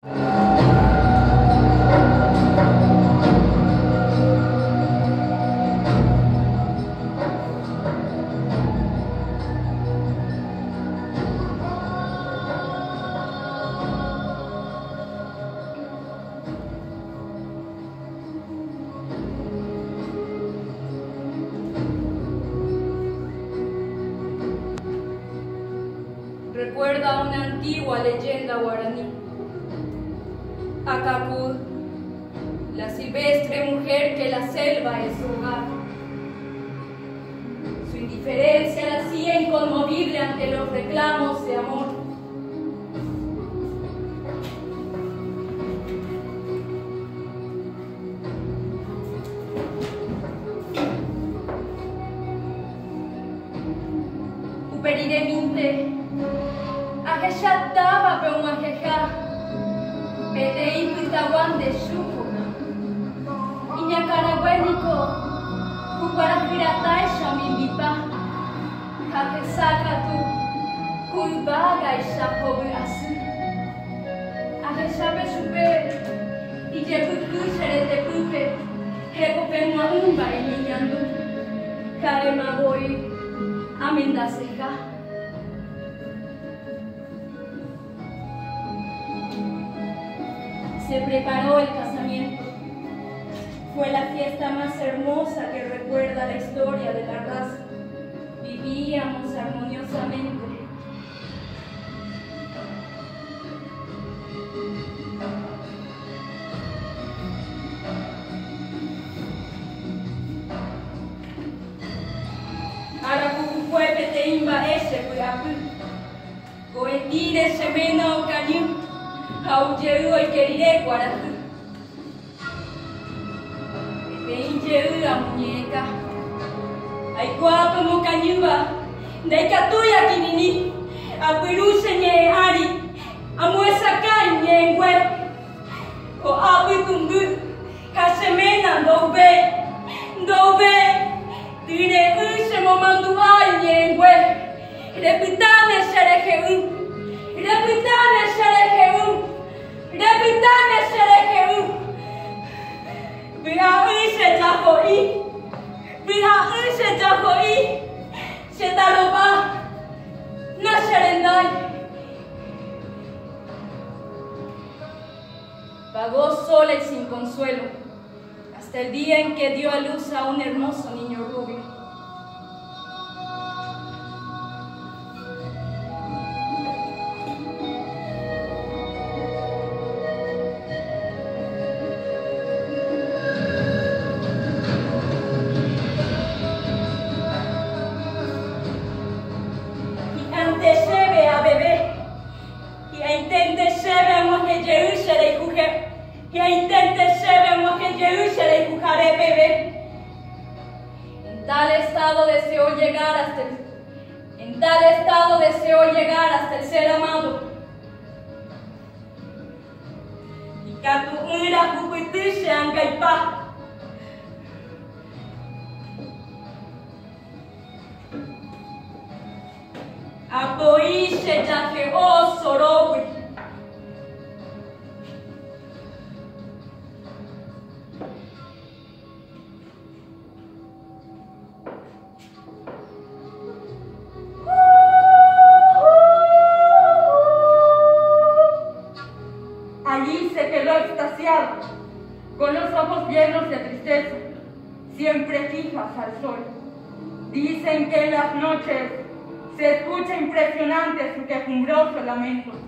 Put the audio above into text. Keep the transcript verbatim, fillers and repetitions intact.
Recuerda una antigua leyenda guaraní. Acacud, la silvestre mujer que la selva es su hogar. Su indiferencia la hacía inconmovible ante los reclamos de amor. Uperireminte, Ajayataba pe un ajeja, Peteí pitawan de shuko, Iñacaragüenico, Cuparajiratai shamimbipa, Ajesaka tu, Cuibaga y shapobu asu, Ajesabe supe, y Yeputu serete pupe, Jecope muaumba y niñandu, Karemagoi, Amendaseja. Se preparó el casamiento. Fue la fiesta más hermosa que recuerda la historia de la raza. Vivíamos armoniosamente. Aracucucuepe te imba ese cuyapu. Goetire semena o cañu. Aujeu y queriré guaratu. Te injeu a muñeca. Ay guapo mo cañuba. De catuya kinini. A peruse nye ari. A muesa cañe en web. O abu kumbu. Casemena dobe. Dobe. Tire use mo mandu ay en web. Repitane serejeu. Repitane serejeu. Repitane serejeu. Bila use jahoi. Bila use jahoi. Setaloba. Na serendai. Vagó sola y sin consuelo hasta el día en que dio a luz a un hermoso niño rubio. En tal estado deseó llegar hasta el, en tal estado deseó llegar hasta el ser amado. Y catu ira cucuitishe angaipa. Apoishe yaje o sorowi. Allí se quedó extasiado, con los ojos llenos de tristeza, siempre fijas al sol. Dicen que en las noches se escucha impresionante su quejumbroso lamento.